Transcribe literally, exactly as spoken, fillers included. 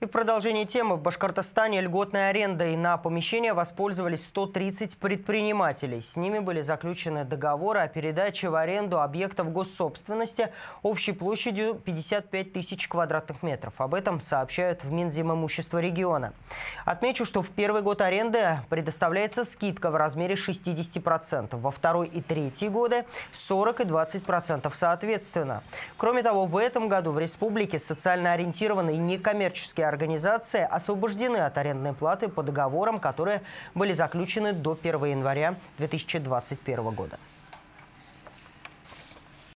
И в продолжении темы: в Башкортостане льготной арендой на помещения воспользовались сто тридцать предпринимателей. С ними были заключены договоры о передаче в аренду объектов госсобственности общей площадью пятьдесят пять тысяч квадратных метров. Об этом сообщают в Минзимимущества региона. Отмечу, что в первый год аренды предоставляется скидка в размере шестидесяти процентов, во второй и третий годы сорок и двадцать процентов соответственно. Кроме того, в этом году в республике социально ориентированные некоммерческие организации освобождены от арендной платы по договорам, которые были заключены до первого января две тысячи двадцать первого года.